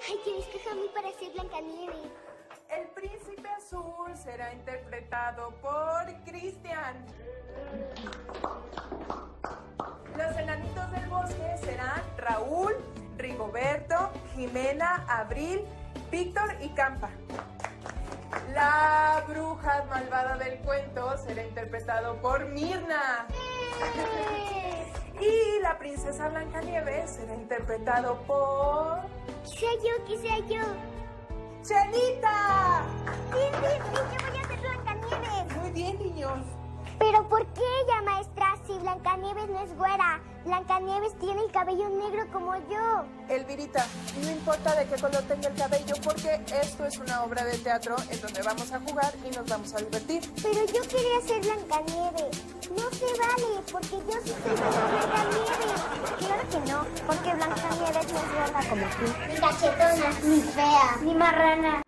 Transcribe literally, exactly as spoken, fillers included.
Ay, que escoja a mí para ser Blancanieves. El príncipe azul será interpretado por Cristian. Los enanitos del bosque serán Raúl, Rigoberto, Jimena, Abril, Víctor y Campa. La bruja malvada del cuento será interpretado por Mirna. Y la princesa Blancanieves será interpretado por... Quizá yo, quizá yo. ¡Chelita! Sí, sí, sí, yo voy a ser Blancanieves. Muy bien, niños. ¿Pero por qué ella, maestra, si Blancanieves no es güera? Blancanieves tiene el cabello negro como yo. Elvirita, no importa de qué color tenga el cabello, porque esto es una obra de teatro en donde vamos a jugar y nos vamos a divertir. Pero yo quería ser Blancanieves. No se vale, porque yo sí soy Blancanieves. Claro que no, porque Blancanieves no es gorda como tú. Ni cachetona, ni fea, ni marrana.